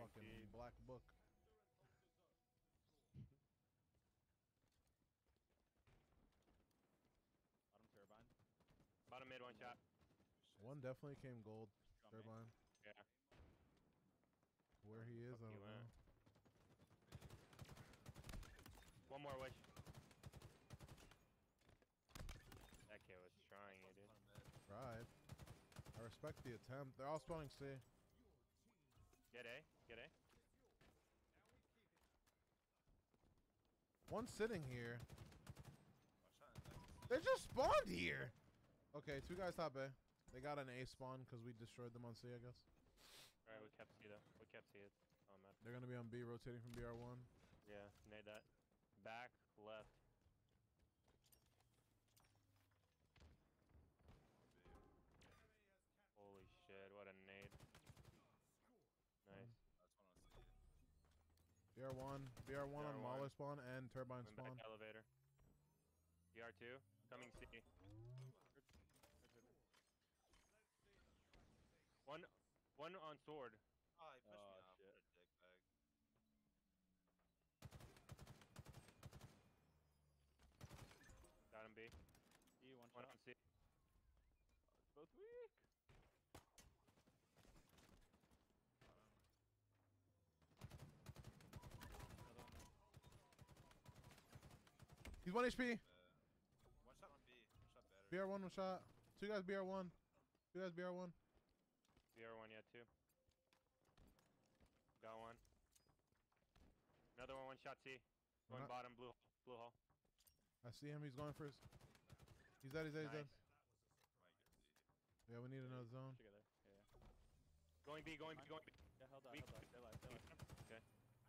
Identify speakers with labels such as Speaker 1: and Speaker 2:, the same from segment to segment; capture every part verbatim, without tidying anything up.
Speaker 1: fucking
Speaker 2: C.
Speaker 1: black book.
Speaker 3: Bottom turbine.
Speaker 2: Bottom mid, one shot.
Speaker 1: One definitely came gold. Turbine.
Speaker 2: Yeah.
Speaker 1: Where he is, I
Speaker 2: Fuck
Speaker 1: don't
Speaker 2: you,
Speaker 1: know.
Speaker 2: man. One more wish. That kid was trying it, dude.
Speaker 1: Tried. I respect the attempt. They're all spawning C.
Speaker 2: Get A. Get A.
Speaker 1: One sitting here. They just spawned here. Okay, two guys top A. They got an A spawn because we destroyed them on C, I guess.
Speaker 2: Alright, we kept C though. We kept C. It's oh man.
Speaker 1: They're gonna be on B, rotating from B R one.
Speaker 2: Yeah, nade that. Back, left. Holy shit, what a nade. Nice.
Speaker 1: B R one. B R one on
Speaker 2: B R one.
Speaker 1: Mauler spawn and Turbine
Speaker 2: Coming
Speaker 1: spawn.
Speaker 2: back elevator. B R two. Coming C. One one on sword.
Speaker 4: Oh, he pushed
Speaker 3: Oh,
Speaker 4: me off.
Speaker 3: shit.
Speaker 4: What a dick bag.
Speaker 2: Got him B.
Speaker 3: E, one
Speaker 2: One
Speaker 3: shot.
Speaker 2: on C.
Speaker 3: Oh, it's both weak.
Speaker 1: He's one H P.
Speaker 4: Uh, one shot on B. One shot better.
Speaker 1: B R one, one shot. Two guys B R one. Two guys B R one.
Speaker 2: B R one yet too. Got one. Another one, one shot C. Going
Speaker 1: Not-
Speaker 2: bottom, blue hole. Blue hole.
Speaker 1: I see him. He's going for his. He's dead. He's dead. He's dead.
Speaker 2: Nice.
Speaker 4: Might get C.
Speaker 1: Yeah, we need another zone.
Speaker 3: Together. Yeah, yeah.
Speaker 2: Going B, going B, going B.
Speaker 3: Yeah, held that,
Speaker 2: Weak.
Speaker 3: held that. They're live, they're live.
Speaker 2: Okay.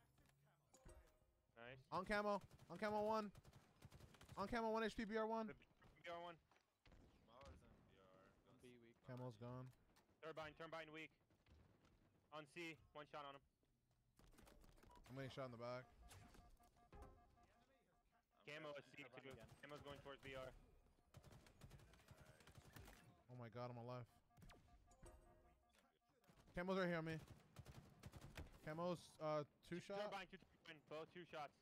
Speaker 2: Nice.
Speaker 1: On camo. On camo one. On camo one H P B R one.
Speaker 2: B R one.
Speaker 4: Mauler's in B R.
Speaker 3: One B weak.
Speaker 1: Camo's gone.
Speaker 2: Turbine, turbine weak. On C, one shot on him.
Speaker 1: I'm getting shot in the back.
Speaker 2: Camo is C
Speaker 3: Turbine
Speaker 2: too.
Speaker 3: again.
Speaker 2: Camo's going towards B R.
Speaker 1: Oh my god, I'm alive. Camo's right here on me. Camo's uh two shot.
Speaker 2: Turbine, two turbine, both two shots.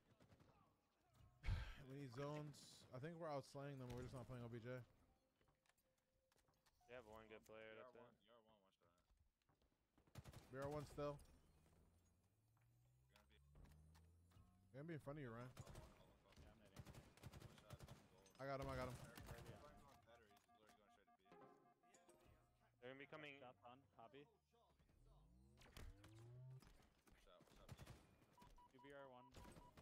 Speaker 1: We need zones. I think we're outslaying them. We're just not playing O B J.
Speaker 2: You have one good player, that's
Speaker 4: B R one,
Speaker 2: it.
Speaker 4: B R one, one shot.
Speaker 1: B R one still.
Speaker 4: We're gonna be.
Speaker 1: They're gonna be in front of you, Ryan.
Speaker 4: Hold on, hold on, hold on.
Speaker 3: Yeah, I'm nading.
Speaker 4: One shot, gold.
Speaker 1: I got him. I got him.
Speaker 4: They're going on batteries. He's literally going straight to B.
Speaker 2: They're gonna be coming.
Speaker 3: Shots on. Hobby.
Speaker 4: One shot, one shot B.
Speaker 3: Two B R one.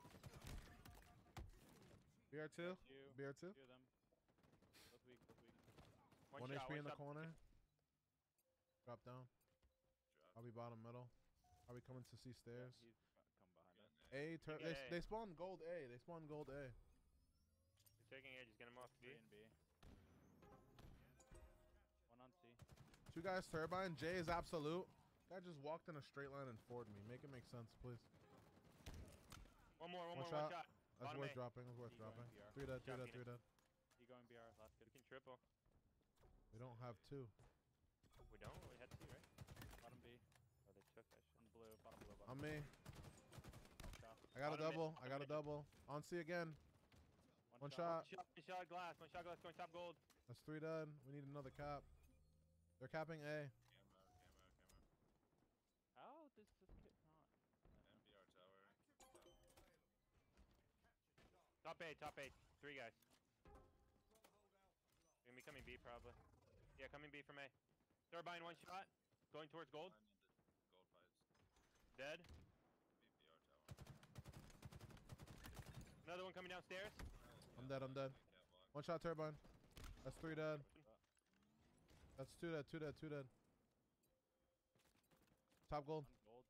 Speaker 1: B R two.
Speaker 3: Two.
Speaker 1: B R two.
Speaker 3: Two of them. Both weak, both weak.
Speaker 2: One,
Speaker 1: One
Speaker 2: shot,
Speaker 1: H P
Speaker 2: one
Speaker 1: in the
Speaker 2: shot.
Speaker 1: corner. Drop down.
Speaker 4: Drop.
Speaker 1: I'll be bottom middle. I'll be coming to C stairs.
Speaker 3: He's come behind us.
Speaker 1: A. Tur
Speaker 2: Yeah,
Speaker 1: they,
Speaker 2: A.
Speaker 1: they spawned gold A. They spawned gold A.
Speaker 2: You're taking A, just get him off
Speaker 3: Three
Speaker 2: B.
Speaker 3: and B. One on C.
Speaker 1: Two guys turbine. J is absolute. Guy just walked in a straight line and forwarded me. Make it make sense, please.
Speaker 2: One more, one,
Speaker 1: One
Speaker 2: more,
Speaker 1: shot.
Speaker 2: one shot.
Speaker 1: That's
Speaker 2: Bottom
Speaker 1: worth
Speaker 2: A.
Speaker 1: dropping. That's worth
Speaker 3: He going
Speaker 1: dropping.
Speaker 3: B R.
Speaker 1: Three dead. Three
Speaker 2: Shot
Speaker 1: dead. Three dead.
Speaker 3: He going B R. Last
Speaker 2: We
Speaker 3: good.
Speaker 2: can triple.
Speaker 1: We don't have two.
Speaker 2: We don't? We had C, right?
Speaker 3: Bottom B.
Speaker 2: Oh, they took that shit.
Speaker 3: On blue. Bottom blue. Bottom
Speaker 1: On me.
Speaker 3: shot.
Speaker 1: I got a
Speaker 2: Bottom mid,
Speaker 1: double.
Speaker 2: bottom
Speaker 1: I got a
Speaker 2: mid.
Speaker 1: double. On C again. One shot.
Speaker 2: Shot, one shot glass, one shot glass going top gold.
Speaker 1: That's three dead. We need another cap. They're capping A.
Speaker 4: Camera, camera, camera.
Speaker 3: How does this kid not?
Speaker 4: M B R tower.
Speaker 2: Top eight, top eight. Three guys. They're gonna be coming B probably. Yeah, coming B from A. Turbine, one shot. Going towards gold.
Speaker 4: Behind the gold pipes.
Speaker 2: Dead.
Speaker 4: B R tower.
Speaker 2: Another one coming downstairs.
Speaker 1: I'm dead. I'm dead.
Speaker 4: Catwalk.
Speaker 1: One shot turbine. That's three dead. That's two dead. Two dead. Two dead. Top gold.
Speaker 3: On gold.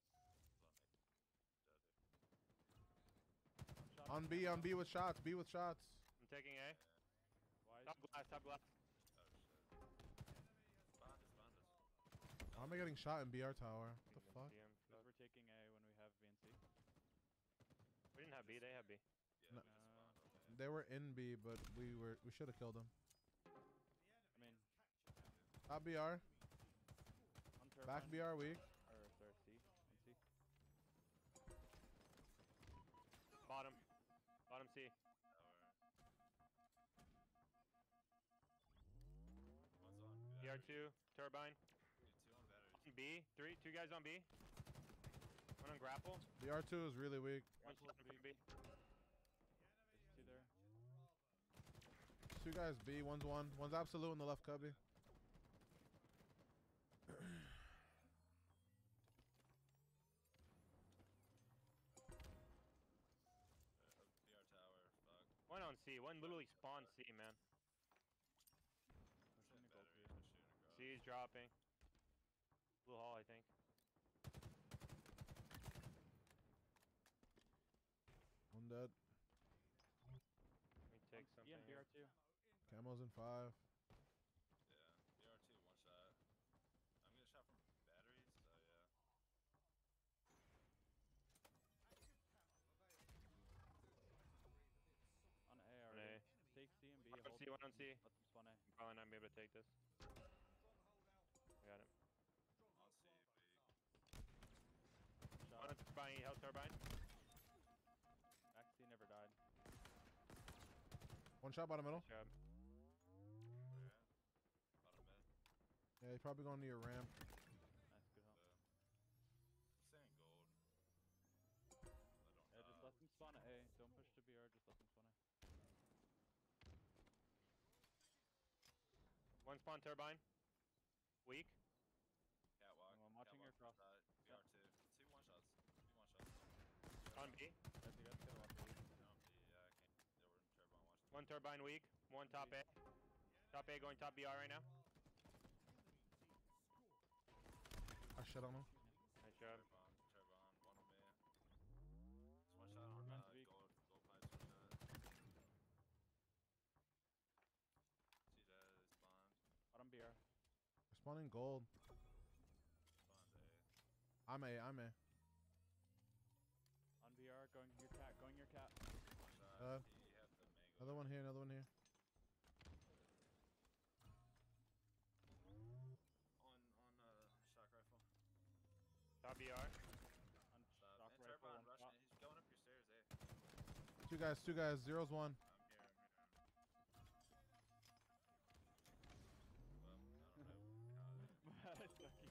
Speaker 1: On B. On B with shots. B with shots.
Speaker 2: I'm taking A.
Speaker 3: Why is
Speaker 2: Top glass, top glass.
Speaker 4: Oh shit. Behind us, behind us.
Speaker 1: Why am I getting shot in B R tower? What the fuck?
Speaker 2: D M,
Speaker 3: Because
Speaker 2: fuck.
Speaker 3: we're taking A when we have B and C.
Speaker 2: We didn't have B, they have B.
Speaker 4: Yeah,
Speaker 1: No.
Speaker 4: we just spawned. Okay.
Speaker 1: They were in B, but we were we should have killed them.
Speaker 3: I mean,
Speaker 1: Top B R.
Speaker 3: on turbine.
Speaker 1: Back B R weak.
Speaker 3: Or sorry, C. On C.
Speaker 2: B R two, turbine.
Speaker 4: Dude, two on batteries.
Speaker 2: On B, three, two guys on B. One on grapple.
Speaker 1: B R two is really weak.
Speaker 2: One
Speaker 3: Grapple's
Speaker 2: shot from
Speaker 3: B.
Speaker 2: B.
Speaker 3: There's two there.
Speaker 1: Two guys B, one's one. One's absolute in the left cubby.
Speaker 4: Uh, B R tower. Fuck.
Speaker 2: One on C. One literally spawned C, man.
Speaker 3: Pushing the gold
Speaker 4: Batteries.
Speaker 3: too.
Speaker 4: I'm shooting across.
Speaker 2: C is dropping. Blue hall, I think.
Speaker 1: One dead.
Speaker 2: Let me take something.
Speaker 3: Yeah, B R two.
Speaker 1: Camo's in five.
Speaker 4: Yeah. B R two, one shot. I'm getting shot from batteries, so yeah.
Speaker 3: On A
Speaker 2: On
Speaker 3: already.
Speaker 2: A.
Speaker 3: Take C and B.
Speaker 2: One on
Speaker 3: Hold.
Speaker 2: C, one on C.
Speaker 3: Let them spawn A.
Speaker 2: I'm probably not gonna be able to take this. Got it.
Speaker 4: On C, B.
Speaker 2: One
Speaker 3: Shot.
Speaker 2: on turbine, he held turbine.
Speaker 3: Back C never died.
Speaker 1: One shot bottom middle.
Speaker 2: Good job.
Speaker 4: Where at? Bottom mid.
Speaker 1: Yeah, he's probably going to your ramp.
Speaker 3: Nice, good help.
Speaker 4: Uh, I'm saying gold. I don't
Speaker 3: Yeah, just
Speaker 4: know.
Speaker 3: let them spawn at A. Don't push to B R, just let them spawn A.
Speaker 2: One spawn turbine. Weak.
Speaker 4: Catwalk.
Speaker 3: I'm watching your
Speaker 4: catwalk
Speaker 3: cross.
Speaker 4: side, B R two. Two one shots. Two one shots.
Speaker 2: On B.
Speaker 3: Guys, you guys gotta watch A.
Speaker 4: No, B, yeah, I can't. They were in turbine watching.
Speaker 2: One turbine weak. One top A. Top A going top B R right now.
Speaker 1: I shit on him.
Speaker 2: Nice job.
Speaker 4: Turbine, turbine, one on me. Just one shot on
Speaker 3: Turbine's
Speaker 4: uh,
Speaker 3: weak.
Speaker 4: gold, gold pipes, one shot. Two dead, they spawned.
Speaker 3: Bottom B R.
Speaker 1: Responding gold.
Speaker 4: Spawned A.
Speaker 1: I'm A, I'm A.
Speaker 3: On B R, going your cat, going your cat.
Speaker 4: One shot.
Speaker 1: Uh,
Speaker 4: he had the mango.
Speaker 1: Another one here, another one here.
Speaker 4: On, on uh, shock rifle.
Speaker 2: Top B R.
Speaker 3: On
Speaker 4: Stop.
Speaker 3: shock
Speaker 4: And
Speaker 3: rifle,
Speaker 4: turbine
Speaker 3: one
Speaker 4: rushing.
Speaker 3: shot.
Speaker 4: He's going up your stairs, eh?
Speaker 1: Two guys, two guys. Zero's one.
Speaker 4: I'm here, I'm here. Well, I don't know how they-
Speaker 3: That's so cute.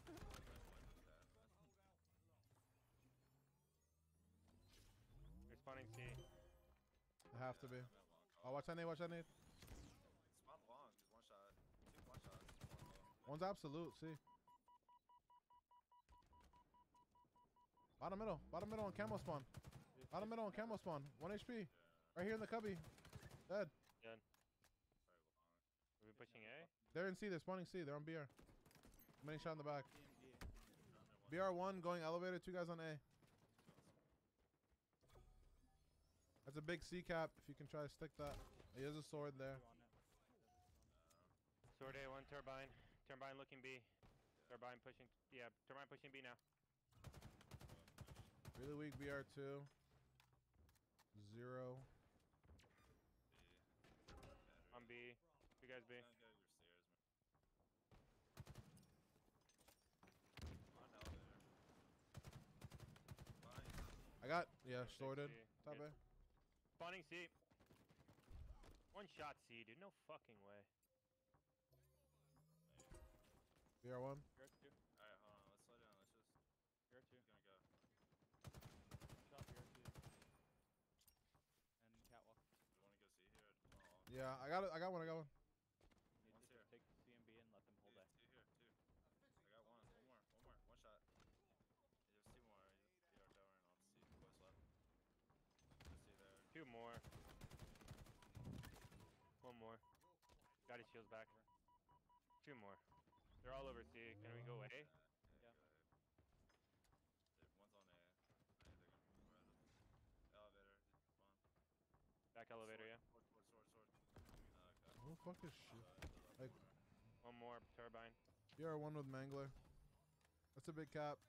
Speaker 2: Responding C.
Speaker 1: They have to be.
Speaker 4: I'm at long
Speaker 1: Oh,
Speaker 4: call.
Speaker 1: watch that nade, watch that nade.
Speaker 4: Spawn long, just one shot. Two one shots. One low.
Speaker 1: One's absolute, see. Bottom middle, bottom middle on camo spawn. Bottom middle on camo spawn. One H P.
Speaker 4: Yeah,
Speaker 1: Right here in the cubby. Dead.
Speaker 2: Dead.
Speaker 4: very long.
Speaker 2: Are we pushing A?
Speaker 1: They're in C, they're spawning C, they're on B R. Many shot in the back.
Speaker 3: C and B.
Speaker 4: Under one.
Speaker 1: B R one going elevator, two guys on A. That's a big C cap if you can try to stick that. He has a sword there.
Speaker 3: Two on it.
Speaker 4: Uh,
Speaker 2: Sword A, one turbine. Turbine looking B. Turbine pushing. Yeah, turbine pushing B now.
Speaker 1: Really weak B R two. Zero.
Speaker 4: B. Battery.
Speaker 2: On B. You guys B.
Speaker 4: I'm gonna go your stairs, man. On elevator. Fine.
Speaker 1: I got, yeah,
Speaker 2: Big
Speaker 1: sorted.
Speaker 2: C.
Speaker 1: Top
Speaker 2: Good.
Speaker 1: A.
Speaker 2: Spawning C. One shot C, dude. No fucking way.
Speaker 1: B R one.
Speaker 3: B R two.
Speaker 4: Alright, hold on. Let's slow down. Let's just.
Speaker 3: B R two.
Speaker 4: He's gonna go.
Speaker 3: Shot B R two. And catwalk.
Speaker 4: Do you want to go see here? Oh,
Speaker 1: Yeah, I got it. I got one. I got one.
Speaker 3: Need
Speaker 4: One's
Speaker 3: to
Speaker 4: here.
Speaker 3: just take C and B and let them hold
Speaker 4: two,
Speaker 3: A.
Speaker 4: two here, two. I got one. One more. One more. One shot. There's two more. B R tower and I'll see close left. Just see there.
Speaker 2: Two more. One more. Got his shields back. Two more. They're all over C. Can we go A?
Speaker 3: Yeah.
Speaker 4: go ahead. There- One's on A. I think they're gonna move right up. Elevator. Spawn.
Speaker 2: Back elevator, yeah.
Speaker 4: Sword, sword, sword, sword. Uh, okay.
Speaker 1: Who the fuck is shit?
Speaker 4: Uh,
Speaker 1: Like,
Speaker 2: One more turbine.
Speaker 1: B R one with Mangler. That's a big cap.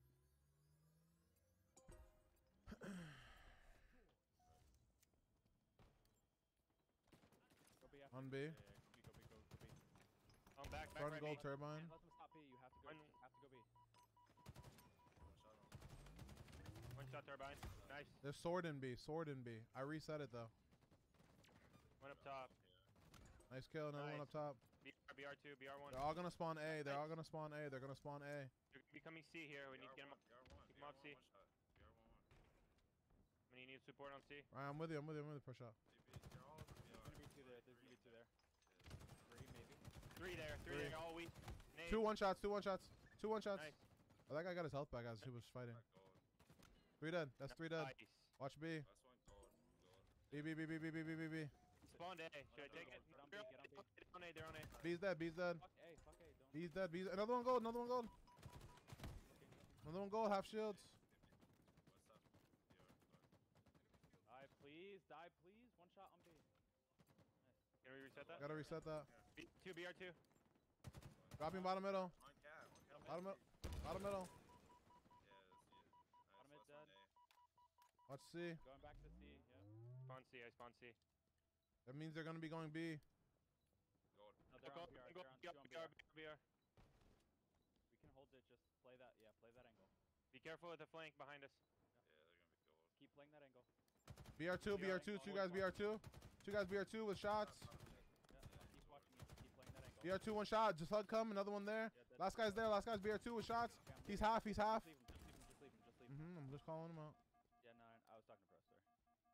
Speaker 3: Go B after.
Speaker 1: On B.
Speaker 3: Yeah, yeah, go B, go B, go, go B.
Speaker 2: Oh, back, back,
Speaker 1: Starting
Speaker 2: right
Speaker 1: gold
Speaker 2: B.
Speaker 1: turbine.
Speaker 3: Can't let them stop B. You have to go.
Speaker 2: One-
Speaker 3: You have to go B.
Speaker 4: one shot on.
Speaker 2: One shot turbine. Nice.
Speaker 1: There's sword in B. Sword in B. I reset it though.
Speaker 2: One up top.
Speaker 1: Nice kill. Another one
Speaker 2: Nice.
Speaker 1: up top.
Speaker 2: B R, B R two, B R one.
Speaker 1: They're all gonna spawn A. They're all gonna spawn A. They're gonna spawn A.
Speaker 2: They're gonna be coming C here. We need to get them.
Speaker 4: B R one,
Speaker 2: Keep
Speaker 4: B
Speaker 2: 'em
Speaker 4: R
Speaker 2: off
Speaker 4: one,
Speaker 2: C.
Speaker 4: one shot. B R one, one.
Speaker 2: I mean, you need support on C.
Speaker 1: All right, I'm with you. I'm with you. I'm with you. Push up.
Speaker 4: B B, they're all over B R.
Speaker 3: There's gonna be two there. There's gonna be two there. Three maybe.
Speaker 2: Three there. Three,
Speaker 1: Three.
Speaker 2: there. All weak. Nade.
Speaker 1: Two one shots. Two one shots. Two one shots.
Speaker 2: Nice.
Speaker 1: Oh, that guy got his health back as he was fighting.
Speaker 4: Got gold.
Speaker 1: Three dead. That's three dead.
Speaker 2: Nice.
Speaker 1: Watch B.
Speaker 4: Last one, gold. Gold.
Speaker 1: B B B B B B B B B.
Speaker 2: Spawned A. Should I take it?
Speaker 3: Get on B,
Speaker 2: They're
Speaker 3: get on B.
Speaker 2: on A. They're on A.
Speaker 1: B's dead. B's dead.
Speaker 3: Fuck A, fuck A, don't.
Speaker 1: B's dead. B's another one gold. Another one gold. Another one gold. Half shields.
Speaker 4: What's up? B R.
Speaker 3: Die, please, die, please. One shot on B.
Speaker 2: Can we reset that?
Speaker 1: Gotta reset that.
Speaker 2: B two, B R two.
Speaker 1: Dropping bottom middle.
Speaker 4: On cat. On cat.
Speaker 1: Bottom middle. Bottom middle.
Speaker 4: Yeah, that's you. Nice,
Speaker 3: Bottom mid
Speaker 4: last one,
Speaker 3: dead.
Speaker 4: A.
Speaker 1: Watch C.
Speaker 3: Going back to C, yeah.
Speaker 2: Spawn C. I spawn C.
Speaker 1: That means they're gonna be going B.
Speaker 4: Gold.
Speaker 3: No, they're
Speaker 2: Go,
Speaker 3: on B R,
Speaker 2: go,
Speaker 3: they're on
Speaker 2: B R,
Speaker 3: two on
Speaker 2: B
Speaker 3: B R.
Speaker 2: R, B R.
Speaker 3: We can hold it, just play that, yeah, play that angle.
Speaker 2: Be careful with the flank behind us.
Speaker 4: Yeah, they're gonna be gold.
Speaker 3: Keep playing that angle.
Speaker 1: B R two. B R two. Two guys. B R two. Two guys. B R two with shots.
Speaker 3: Yeah, keep watching you, keep playing that angle.
Speaker 1: B R two one shot. Just hug come. Another one there.
Speaker 3: Yeah, dead.
Speaker 1: Last guy's there. Last guy's B R two with shots.
Speaker 3: Okay, I'm
Speaker 1: He's
Speaker 3: leaving.
Speaker 1: half. He's half.
Speaker 3: Just leave him, just leave him, just leave him, just leave him.
Speaker 1: Mhm. I'm just calling him out.
Speaker 3: Yeah, no, I, I was talking to Pro, sorry.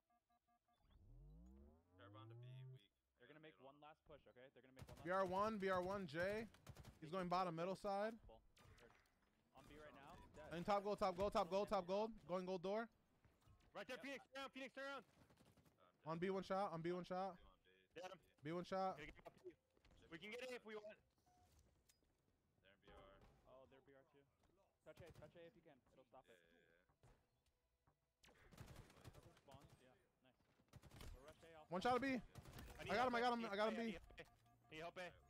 Speaker 4: Caravan to B, weak.
Speaker 3: They're gonna make one last push, okay? They're gonna make one last
Speaker 1: B R one. B R one. J. He's going bottom middle side.
Speaker 3: Full. They're on B right now. Dead.
Speaker 1: And top gold. Top gold. Top gold. Top gold. Going gold door.
Speaker 2: Right there,
Speaker 3: Yep.
Speaker 2: Phoenix. Turn around, Phoenix, turn around.
Speaker 1: On B one shot. On B one shot.
Speaker 2: Dead him.
Speaker 1: B one shot.
Speaker 2: Gotta get him up P. We can get A if we want.
Speaker 4: They're in B R.
Speaker 3: Oh, they're B R too. Touch A, touch A if you can. It'll stop
Speaker 4: Yeah,
Speaker 3: it.
Speaker 4: yeah,
Speaker 3: Couple spawns, yeah. Nice. We'll rush A off.
Speaker 1: One shot of B.
Speaker 2: need
Speaker 1: I got
Speaker 2: help
Speaker 1: him, I
Speaker 2: A,
Speaker 1: got him,
Speaker 2: need
Speaker 1: I got him
Speaker 2: help A,
Speaker 1: B.
Speaker 2: need help A. Need help A.
Speaker 4: yeah.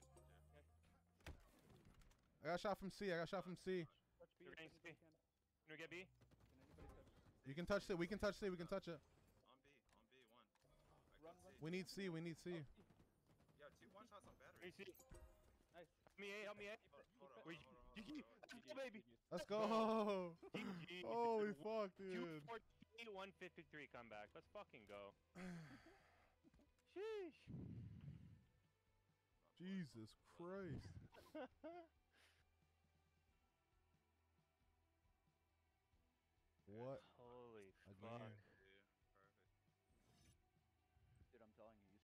Speaker 1: I got shot from C. I got shot from C.
Speaker 3: Touch B
Speaker 2: You're
Speaker 3: as
Speaker 2: getting
Speaker 3: soon as
Speaker 2: C.
Speaker 3: you can.
Speaker 2: Can we get B?
Speaker 3: Can anybody touch?
Speaker 1: You can touch it. We can touch C. We can touch it.
Speaker 4: On B, on B, one. I
Speaker 3: Run,
Speaker 4: got
Speaker 3: run.
Speaker 4: C.
Speaker 1: We need C. We need C.
Speaker 3: Oh,
Speaker 4: Yeah, two one shots on battery.
Speaker 2: Let me see.
Speaker 3: nice.
Speaker 2: Help me A, help me A.
Speaker 3: Keep it,
Speaker 4: Hold
Speaker 3: keep
Speaker 4: on,
Speaker 3: it.
Speaker 2: We-
Speaker 4: hold on, hold
Speaker 2: G
Speaker 4: on,
Speaker 2: G.
Speaker 4: hold on.
Speaker 2: Let's
Speaker 3: G
Speaker 2: go,
Speaker 3: G's,
Speaker 2: baby.
Speaker 3: G G's.
Speaker 1: Let's
Speaker 2: go.
Speaker 1: go.
Speaker 2: G G.
Speaker 1: Holy fuck,
Speaker 2: two
Speaker 1: dude.
Speaker 2: fourteen, one fifty-three comeback. Let's fucking go. Sheesh.
Speaker 1: Jesus Christ. What
Speaker 2: Holy
Speaker 1: a game.
Speaker 2: fuck.